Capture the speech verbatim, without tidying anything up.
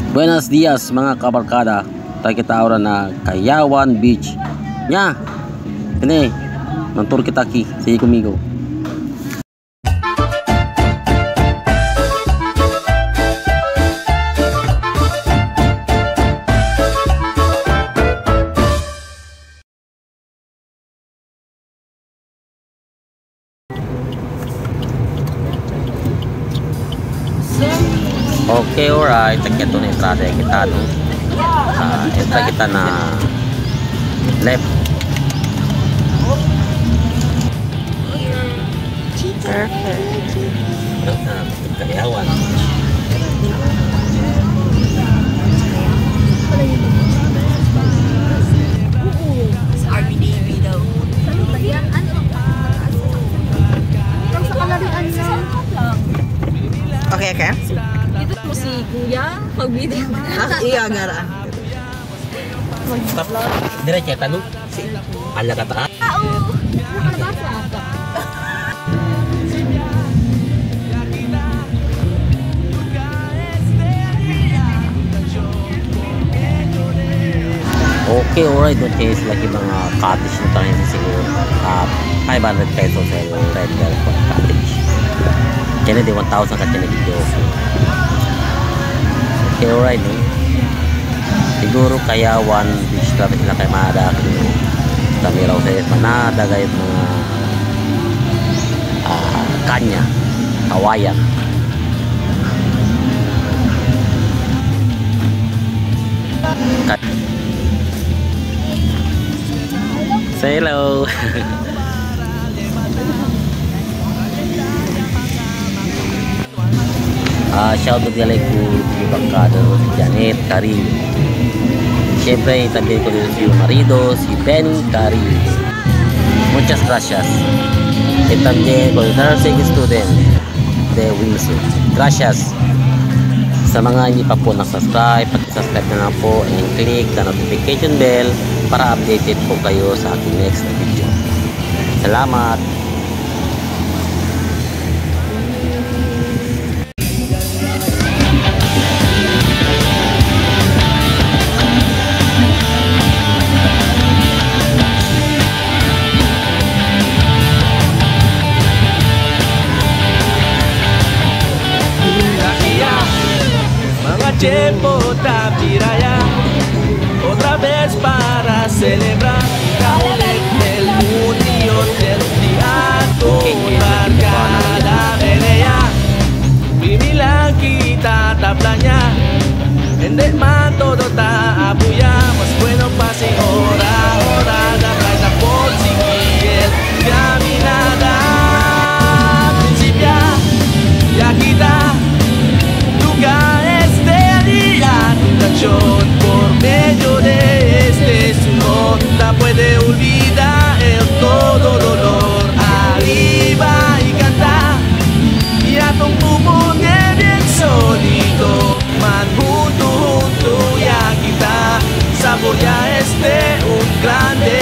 Buenos dias mga kabarkada. Tayo kita ora na Kayawan Beach. Nya. Ini, nonton kita ki. Sige kumigo. Okay, alright. Ito na entrada kita, no? Uh, entra kita na left. Perfect. Kayawan. Army Navy daw. Okay, okay. Itu po si Kuya, pag-video. Ah, iya, gara. Stop. Diretso ka, no? Ala ka ta. Oo. Nakalabasa. Okay, alright. Doon kayo sila yung mga cottage na tayo siguro. Uh, five hundred pesos sa Red Velvet Cottage. Kaya di one thousand ka kaya video. Okay, alright. No? Siguro Kayawan Beach na sila kayo madaki. No? Kami raw sa Manada gayet mga uh, kanya, kawayan. Say hello. uh, shout out galay ko si Bangkado, si Janet Carillo. Siyempre itabi ko din si marido, si Benny Carillo. Muchas gracias. Y también con el nursing student de Wilson. Gracias. Sa mga hindi pa po nag-subscribe, pag-subscribe na lang po and click the notification bell para updated po kayo sa aking next na video. Salamat! Tiempo Tapiraya, otra vez para celebrar el unión del teatro marcada pelea. Bibilang kita tablanya, hindi man todo ta abuya, mas bueno pa si ora ora da playa por seguir caminada principia ya kita lugar por medio de este su nota puede olvidar el todo dolor arriba y cantar y a tu pone bien solito man junto junto ya kita saborear este un grande